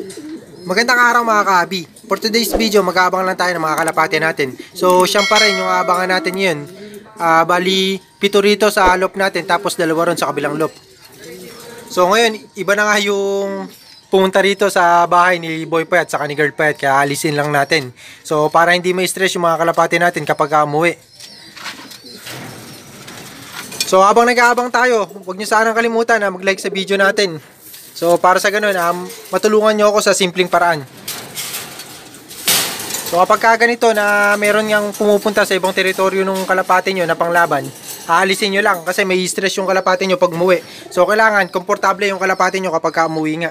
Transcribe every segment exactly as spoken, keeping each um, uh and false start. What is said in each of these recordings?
Magandang araw mga ka-abi. For today's video, mag-aabang lang tayo ng mga kalapati natin. So, siyang pa rin yung aabangan natin yun. Uh, bali, pito rito sa loop natin, tapos dalawa ron sa kabilang loop. So, ngayon, iba na nga yung pumunta rito sa bahay ni Boy Payat sa ni Girl Payat, kaya alisin lang natin. So, para hindi may stress yung mga kalapati natin kapag umuwi. So, habang nag-aabang tayo, huwag nyo sanang kalimutan na mag-like sa video natin. So, para sa ganun, um, matulungan nyo ako sa simpleng paraan. So, kapag ka ganito na meron niyang pumupunta sa ibang teritoryo ng kalapati nyo na panglaban, aalisin nyo lang kasi may stress yung kalapati nyo pag umuwi. So, kailangan, komportable yung kalapati nyo kapag ka umuwi nga.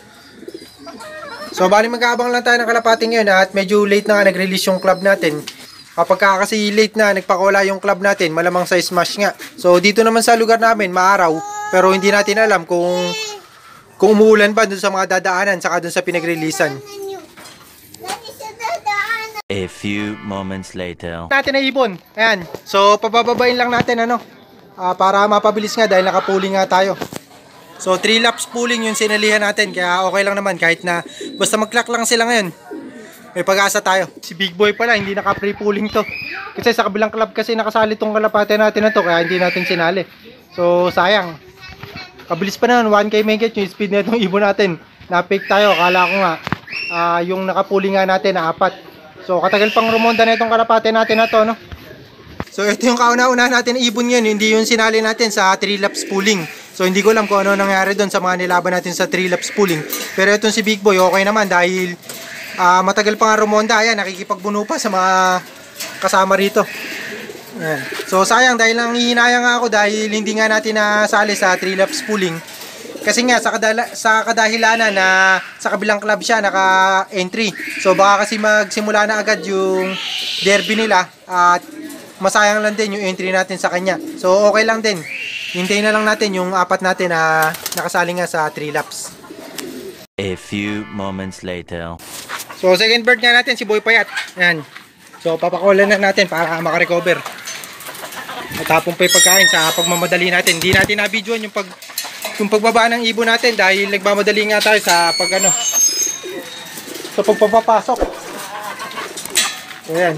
So, bali mag-aabang lang tayo ng kalapati ngayon at medyo late na nga nag-release yung club natin. Kapag ka kasi late na nagpakola yung club natin, malamang sa smash nga. So, dito naman sa lugar namin, maaraw, pero hindi natin alam kung kung umuulan ba dun sa mga dadaanan saka dun sa pinag-releasean. A few moments later. Natin na ibon. Ayan. So, pabababain lang natin ano. Uh, para mapabilis nga dahil naka-pooling nga tayo. So, three laps pooling yung sinalihan natin. Kaya okay lang naman kahit na basta mag-clock lang sila ngayon. May pag-asa tayo. Si Big Boy pala, hindi naka-free pooling to. Kasi sa kabilang club kasi nakasali tong kalapate natin na to. Kaya hindi natin sinali. So, sayang. Kabilis pa naman, one K megget yung speed na itong ibon natin. Na-fake tayo, akala ko nga uh, yung nakapuling nga natin na apat. So katagal pang rumonda na itong kalapate natin na to, no? So ito yung kauna-una natin na ibon yun, hindi yung sinali natin sa three laps pooling. So hindi ko alam kung ano nangyari doon sa mga nilaban natin sa three laps pooling. Pero itong si Big Boy okay naman dahil uh, matagal pa nga rumonda. Ayan, nakikipagbuno pa sa mga kasama rito. Ayan. So sayang dahil nang hihinayang ako dahil hindi nga natin nasali sa three laps pooling. Kasi nga sa, kadala, sa kadahilanan na sa kabilang club siya naka-entry. So baka kasi magsimula na agad yung derby nila at masayang lang din yung entry natin sa kanya. So okay lang din. Hintayin na lang natin yung apat natin na nakasali nga sa three laps. A few moments later. So second bird nga natin si Boy Payat. Ayan. So papakulan na natin para makarecover. Matapong pa yung pagkain sa pagmamadali natin. Hindi natin na-videoan yung, pag, yung pagbaba ng ibon natin dahil nagmamadali nga tayo sa pag ano, sa pagpapapasok. Ayan.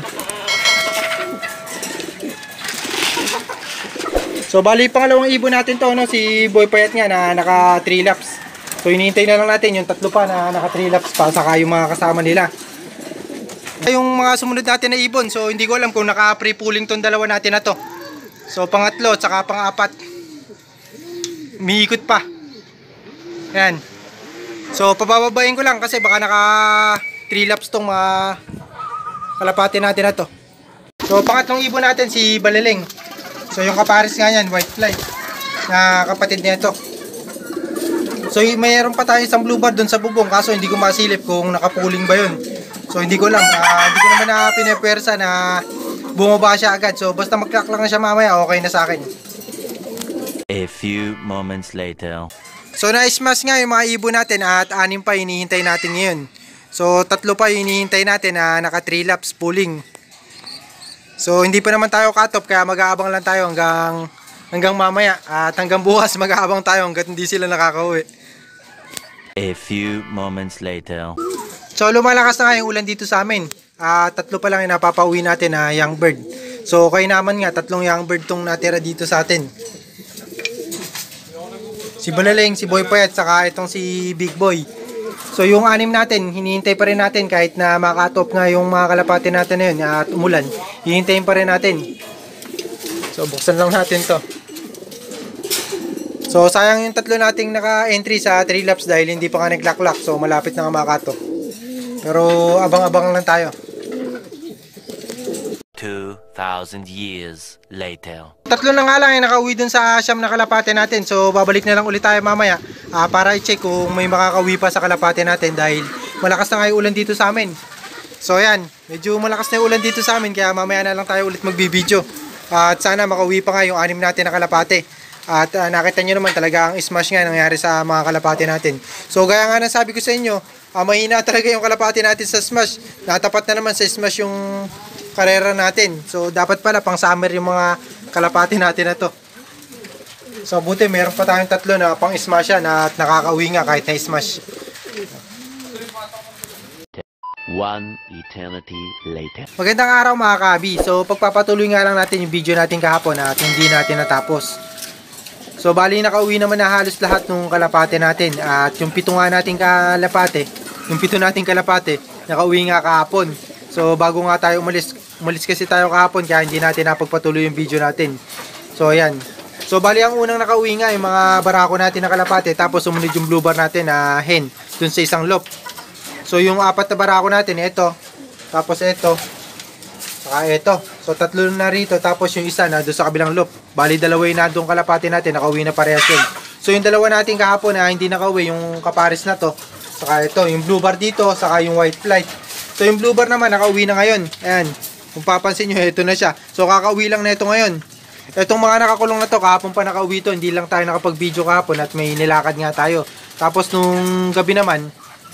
So bali pangalawang ibon natin to, no, si Boy Payat nga na naka three laps. So hinihintay na lang natin yung tatlo pa na naka three laps pa saka yung mga kasama nila. Yung mga sumunod natin na ibon, so hindi ko alam kung naka free pooling tong dalawa natin na to. So pangatlo at saka pang-apat umiikot pa. Ayan. So pabababain ko lang kasi baka naka three laps tong mga kalapati natin na to. So pangatlong ibon natin si Baleleng. So yung kapares nga yan, white fly na kapatid niya ito. So mayroon pa tayo isang blue bar doon sa bubong kaso hindi ko masilip kung nakapuling ba yun. So hindi ko lang, uh, hindi ko naman na pinepwersa na bumaba siya agad. So basta mag-clock lang na siya mamaya, okay na sa akin. A few moments later. So na-smash nga yung mga ibon natin at anim pa hinihintay natin ngayon. So tatlo pa hinihintay natin na naka three laps pooling. So hindi pa naman tayo cut off kaya mag-aabang lang tayo hanggang hanggang mamaya. At hanggang bukas mag-aabang tayo hanggang hindi sila nakakauwi. A few moments later. So lumalakas na nga yung ulan dito sa amin. Uh, tatlo pa lang yung napapauwi natin na uh, young bird. So kaya naman nga tatlong young bird tong natira dito sa atin. Si Balaleng, si Boy Payat, saka itong si Big Boy. So yung anim natin, hinihintay pa rin natin kahit na makatop nga yung mga kalapati natin na yun at umulan. Hihintayin pa rin natin. So buksan lang natin to. So sayang yung tatlo nating naka-entry sa three laps dahil hindi pa nga nag-lock-lock. So malapit na nga makatop. Pero abang-abang lang tayo. two thousand years later. Tatlo na nga lang ay nakauwi dun sa siyam na kalapate natin. So babalik na lang ulit tayo mamaya uh, para i-check kung may makakauwi pa sa kalapate natin dahil malakas na nga yung ulan dito sa amin. So ayan, medyo malakas na yung ulan dito sa amin kaya mamaya na lang tayo ulit magbibideo. Uh, at sana makauwi pa nga yung anim natin na kalapate. At uh, nakita nyo naman talaga ang smash nga nangyari sa mga kalapate natin. So gaya nga nasabi ko sa inyo, uh, mahina talaga yung kalapate natin sa smash. Natapat na naman sa smash yung karera natin. So dapat pala pang summer yung mga kalapate natin na to. So buti meron pa tayong tatlo na pang smash yan at nakakauwi nga kahit na smash. One eternity later. Magandang araw mga kabi. So pagpapatuloy nga lang natin yung video natin kahapon at hindi natin natapos. So bali nakauwi naman na halos lahat ng kalapate natin. At yung pito nga nating kalapate, yung pito nating kalapate, nakauwi nga kahapon. So bago nga tayo umalis, umalis kasi tayo kahapon kaya hindi natin napagpatuloy yung video natin. So ayan. So bali ang unang nakauwi nga yung mga barako natin na kalapate, tapos sumunod yung blue bar natin na hen dun sa isang loop. So yung apat na barako natin, ito, tapos ito, saka ito. So tatlo na rito, tapos yung isa na doon sa kabilang loop. Bali dalawa yung na doon kalapate natin, nakauwi na parehas yun. So yung dalawa natin kahapon na hindi nakauwi, yung kapares na to, saka ito, yung blue bar dito, saka yung white flight. So yung blue bar naman nakauwi na ngayon. Ayan, kung papansin nyo, ito na siya. So kakauwi lang na ito ngayon. Itong mga nakakulong na to, kahapon pa nakauwi to, hindi lang tayo nakapag-video kahapon at may nilakad nga tayo. Tapos nung gabi naman,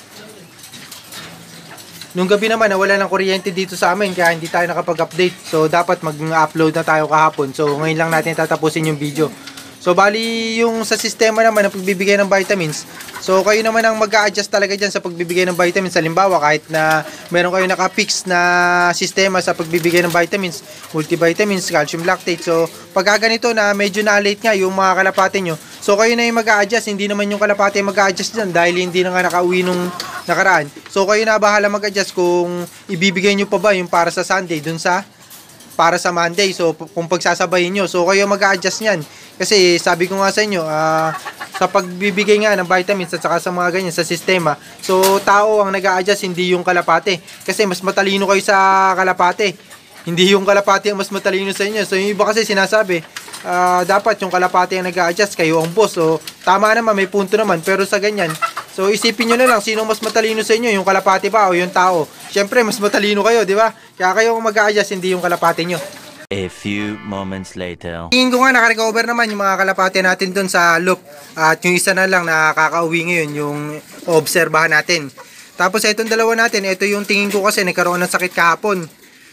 nung gabi naman nawala ng kuryente dito sa amin kaya hindi tayo nakapag-update. So dapat mag-upload na tayo kahapon. So ngayon lang natin tatapusin yung video. So bali yung sa sistema naman ng pagbibigay ng vitamins, so kayo naman ang mag-a-adjust talaga dyan sa pagbibigay ng vitamins. Halimbawa kahit na meron kayo naka-fix na sistema sa pagbibigay ng vitamins, multivitamins, calcium lactate. So pagka ganito na medyo na-late nga yung mga kalapate nyo, so kayo na yung mag-a-adjust, hindi naman yung kalapate mag-a-adjust dyan dahil hindi na nga nakauwi nung nakaraan. So kayo na bahala mag-adjust kung ibibigay nyo pa ba yung para sa Sunday dun sa para sa Monday. So kung pagsasabayin nyo, so kayo mag-a-adjust nyan. Kasi sabi ko nga sa inyo, uh, sa pagbibigay nga ng vitamins at saka sa mga ganyan sa sistema, so tao ang nag-a-adjust, hindi yung kalapate. Kasi mas matalino kayo sa kalapate, hindi yung kalapate ang mas matalino sa inyo. So yung iba kasi sinasabi, uh, dapat yung kalapate ang nag-a-adjust, kayo ang boss. So tama naman, may punto naman. Pero sa ganyan, so isipin nyo na lang, sino mas matalino sa inyo, yung kalapate ba o yung tao? Siyempre mas matalino kayo, di ba? Kaya kayo ang mag-a-adjust, hindi yung kalapate nyo. A few moments later. Tingin ko nga nakarecover naman yung mga kalapate natin dun sa loop. At yung isa na lang nakakauwi ngayon, yung obserbahan natin. Tapos itong dalawa natin, ito yung tingin ko kasi nagkaroon ng sakit kahapon.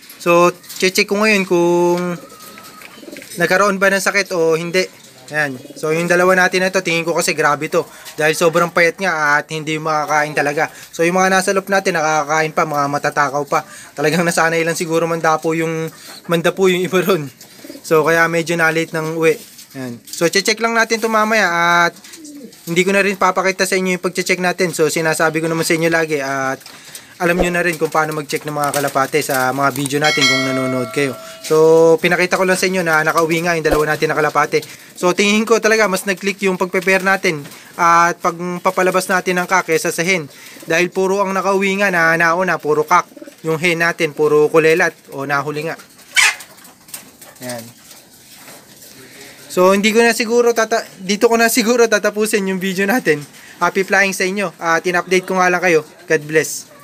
So check ko ngayon kung nagkaroon ba ng sakit o hindi. Ayan. So yung dalawa natin na ito, tingin ko kasi grabe to. Dahil sobrang payat nga at hindi makakain talaga. So yung mga nasa loop natin, nakakain pa, mga matatakaw pa. Talagang nasanay lang siguro mandapo yung, mandapo yung iba ron. So kaya medyo na-late ng uwi. Ayan. So check lang natin ito mamaya at hindi ko na rin papakita sa inyo yung pag-check natin. So sinasabi ko naman sa inyo lagi at alam nyo na rin kung paano mag-check ng mga kalapate sa mga video natin kung nanonood kayo. So pinakita ko lang sa inyo na nakauwi nga yung dalawa natin na kalapate. So tingin ko talaga mas nag-click yung pag-prepare natin at pagpapalabas natin ng kak kesa sa hen. Dahil puro ang nakauwi nga na nauna, puro kak. Yung hen natin, puro kulelat o nahuli nga. Yan. So hindi ko na siguro, tata dito ko na siguro tatapusin yung video natin. Happy flying sa inyo. At in-update ko nga lang kayo. God bless.